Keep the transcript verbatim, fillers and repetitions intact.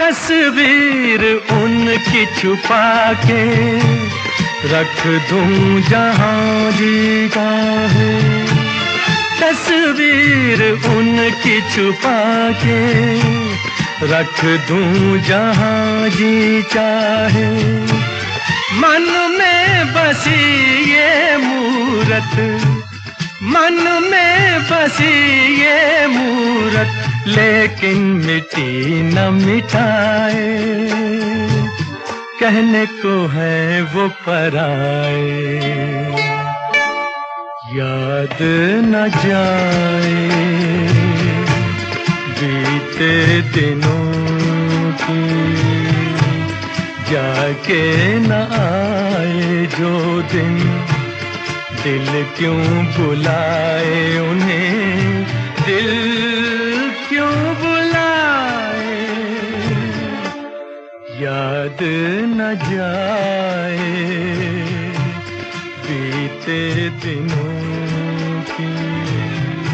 तस्वीर उनकी छुपा के रख दूं जहां जी चाहे। तस्वीर उनकी छुपा के रख दूं जहां जी चाहे। मन में बसी ये मूरत, मन में बसी ये मूरत, लेकिन मिटी न मिटाए। कहने को है वो पराए, याद न जाए बीते दिनों की, जाके न आए जो दिन। दिल क्यों बुलाए उन्हें, दिल क्यों बुलाए, याद न जाए बीते दिनों की।